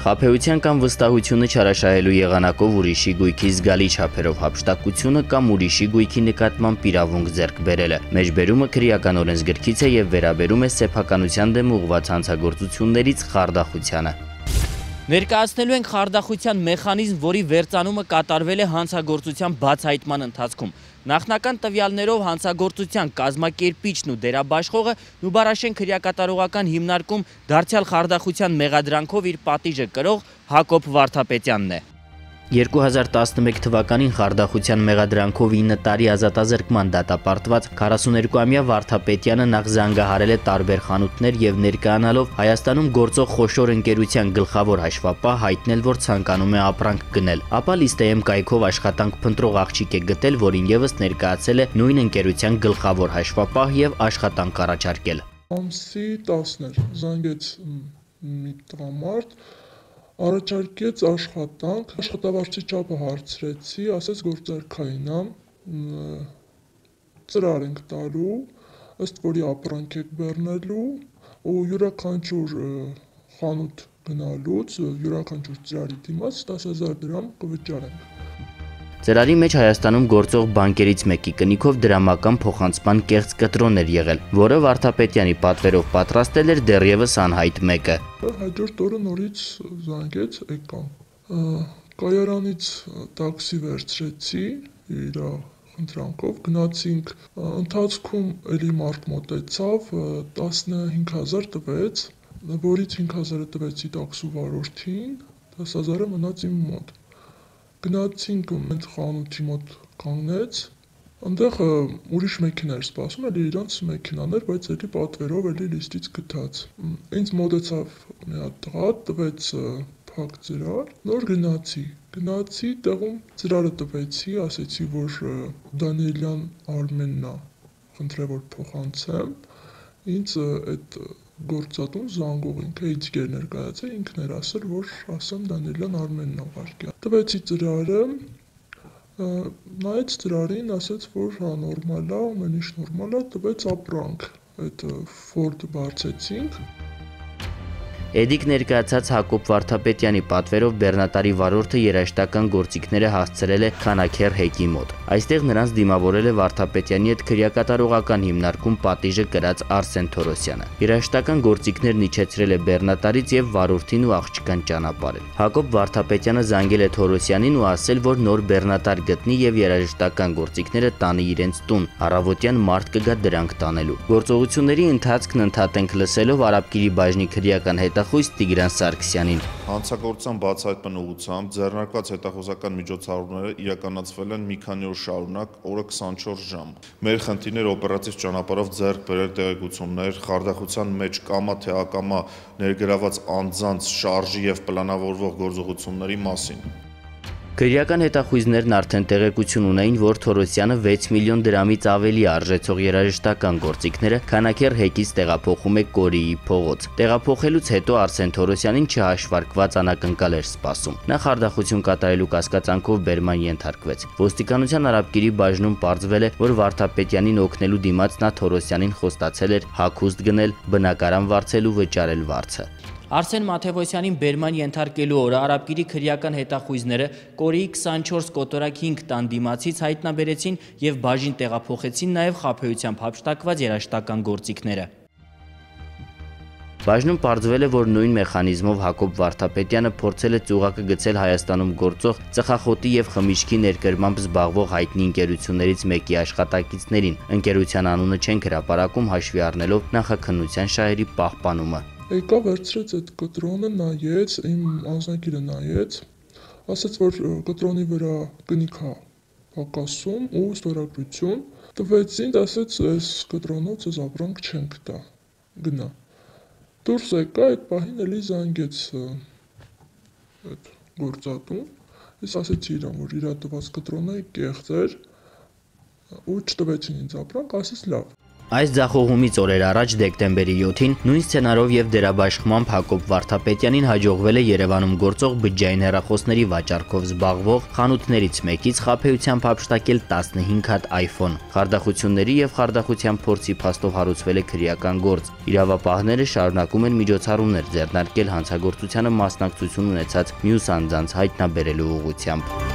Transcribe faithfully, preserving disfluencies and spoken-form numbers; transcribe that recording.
Խաբեության կամ վստահությունը չարաշահելու եղանակով ուրիշի գույքի զգալի չափերով հափշտակությունը կամ ուրիշի գույքի նկատմամբ իրավունք ձեռք բերելը։ Մեջբերումը քրեական օրենսգրքից է եւ վերաբերում է սեփականության դեմ ուղղված հանցագործություններից խարդախությանը։ Ներկայացնելու ենք խարդախության մեխանիզմ, որի վերծանումը կատարվել է հանցագործության բացահայտման ընթացքում։ Նախնական տվյալներով հանցագործության կազմակերպիչն ու դերաբաշխողը Նուբարաշեն քրեակատարողական հիմնարկում դարձյալ խարդախության մեղադրանքով իր պատիժը կրող Հակոբ Վարդապետյանն է։ երկու հազար տասնմեկ թվականին խարդախության մեղադրանքով ինը տարի ազատազրկման դատապարտված քառասուներկուամյա Վարդապետյանը նախ զանգահարել է տարբեր խանութներ եւ ներկայանալով Հայաստանում գործող խոշոր ընկերության գլխավոր հաշվապահ հայտնել, որ ցանկանում է ապրանք գնել, ապա լիստեեմ կայքով աշխատանք փնտրող աղջիկ է գտել, որին եւս ներկայացել է նույն ընկերության գլխավոր հաշվապահ եւ աշխատանք առաջարկել։ Ամսի տասն էր, զանգեց մի տղամարդ, առաջարկեց աշխատանք, աշխատավարձի չափը հարցրեցի, ասեց գործարքային ա, ծրար ենք տալու, ըստ որի ապրանք եք բեռնելու ու յուրաքանչյուր խանութ գնալուց, յուրաքանչյուր ծրարի դիմաց դաս հազար դրամ կվճարենք։ Ծրարի մեջ Հայաստանում գործող բանկերից մեկի կնիքով դրամական փոխանցման կեղծ կտրոն էր եղել, որը Վարդապետյանի պատվերով պատրաստել էր դեռևս անհայտ մեկը։ Հաջորդ օրը նորից զանգեց, եկամ։ Կայարանից տաքսի վերցրեցի իր խնդրանքով, գնացինք, ընթացքում էլի մարդ մոտեցավ, տասնհինգ հազար տվեց, որից հինգ հազարը տվեցի տաքսու վարորդին, դաս հազարը մնաց իմ մոտ։ Գնացինք այդ խանութի մոտ կանգնեց, այնտեղ ուրիշ մեքենա էր սպասում, էլի իրանց մեքենան էր, բայց էլի պատվերով էլի լիստից գտած։ Ինձ մոտեցավ մի հատ տղա, տվեց փակ ծրար, նոր գնացի, գնացի, տեղում ծրարը տվեցի, ասեցի, որ Դանիելյան Արմենն ա, խնդրեմ որ փոխանցեմ, ինձ այդ գործատուն զանգող ինքը իջգեր ներկայացել, ինքն էր ասել, որ ասեմ Դանիելյան Արմենն ա ուղարկել։ Տվեցի ծրարը, նայեց ծրարին, ասեց, որ հա նորմալ ա, ամեն ինչ նորմալ ա, տվեց ապրանք, այդ Ֆորդը բարձեցինք։ Էդիկ ներկայացած Հակոբ Վարդապետյանի պատվերով բեռնատարի վարորդը երաժշտական գործիքները հասցրել է Քանաքեռ Հեկի մոտ։ Այստեղ նրանց դիմավորել է Վարդապետյանի հետ քրեակատարողական հիմնարկում պատիժը կրած Արսեն Թորոսյանը։ Երաժշտական գործիքներն իջեցրել է բեռնատարից եւ վարորդին ու աղջկան ճանապարհել։ Հակոբ Վարդապետյանը զանգել է Թորոսյանին ու ասել, որ նոր բեռնատար գտնի եւ երաժշտական գործիքները տանի իրենց տուն, առավոտյան մարդ կգա դրանք տանելու։ Գործողությունների ընթացքն ընդհատենք լսելով Արաբկիրի բաժնի քրեական հետ Խույս Տիգրան Սարգսյանին։ Հանցագործության բացահայտման ուղղությամբ ձեռնարկված հետախուզական միջոցառումները իրականացվել են մի քանի օր շարունակ, օրը քսանչորս ժամ։ Մեր խնդիրն էր օպերատիվ ճանապարհով ձեռք բերել տեղեկություններ խարդախության մեջ կամա թե ակամա ներգրաված անձանց շարժի եւ պլանավորվող գործողությունների մասին։ Քրեական հետախույզներն արդեն տեղեկություն ունեին, որ Թորոսյանը վեց միլիոն դրամից ավելի արժեցող երաժշտական գործիքները Քանաքեռ Հեկից տեղափոխում է Կորիի փողոց։ Տեղափոխելուց հետո Արսեն Թորոսյանին չհաշվարկված անակնկալ էր սպասում։ Նա խարդախություն կատարելու կասկածանքով բերման ենթարկվեց։ Ոստիկանության Արաբկիրի բաժնում պարզվել է, որ Վարդապետյանին օգնելու դիմաց նա Թորոսյանին խոստացել էր հագուստ գնել, բնակարան վարձել ու վճարել վարձը։ Արսեն Մաթևոսյանին բերման ենթարկելու օրը Արաբկիրի քրեական հետախույզները Կորիի քսանչորս կոտորակ հինգ տան դիմացից հայտնաբերեցին եւ բաժին տեղափոխեցին նաեւ խաբեությամբ հափշտակված երաժշտական գործիքները։ Բաժնում պարզվել է, որ նույն մեխանիզմով Հակոբ Վարդապետյանը փորձել է ծուղակը գցել Հայաստանում գործող ծխախոտի եւ խմիչքի ներկրմամբ զբաղվող հայտնի ընկերություններից մեկի աշխատակիցներին։ Ընկերության անունը չենք հրապարակում հաշվի առնելով նախաքննության շահերի պահպանումը։ Եկա վերցրեց այդ կտրոնը, նայեց, իմ անձնագիրը նայեց, ասաց, որ կտրոնի վրա կնիք ա պակասում ու ստորագրություն, տվեց ինձ, ասաց, այս կտրոնով ձեզ ապրանք չենք տա, գնա։ Դուրս եկա, այդ պահին էլի զանգեց այդ գործատուն, ես ասեցի իրան, որ իրա տված կտրոնը կեղծ էր ու չտվեցին ինձ ապրանք, ասեց լավ։ Այս ձախողումից օրեր առաջ դեկտեմբերի յոթին նույն սցենարով եւ դերաբաշխմամբ Հակոբ Վարդապետյանին հաջողվել է Երևանում գործող բջջային հեռախոսների վաճառքով զբաղվող խանութներից մեկից խաբեությամբ հափշտակել տասնհինգ հատ iPhone։ Խարդախությունների եւ խարդախության փորձի փաստով հարուցվել է քրեական գործ։ Իրավապահները շարունակում են միջոցառումներ ձեռնարկել հանցագործությանը մասնակցություն ունեցած մյուս անձանց հայտնաբերելու ուղղությամբ։